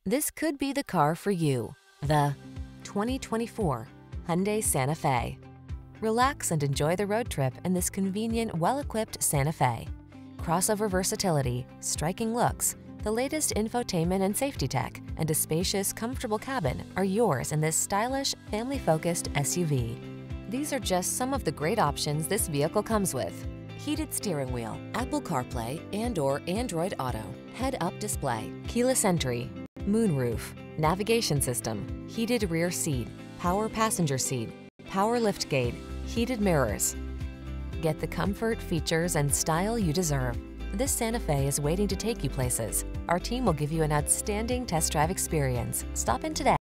This could be the car for you. The 2024 Hyundai Santa Fe. Relax and enjoy the road trip in this convenient, well-equipped Santa Fe. Crossover versatility, striking looks, the latest infotainment and safety tech, and a spacious, comfortable cabin are yours in this stylish, family-focused SUV. These are just some of the great options this vehicle comes with: heated steering wheel, Apple CarPlay and/or Android Auto, head-up display, keyless entry, moonroof, navigation system, heated rear seat, power passenger seat, power liftgate, heated mirrors. Get the comfort, features, and style you deserve. This Santa Fe is waiting to take you places. Our team will give you an outstanding test drive experience. Stop in today.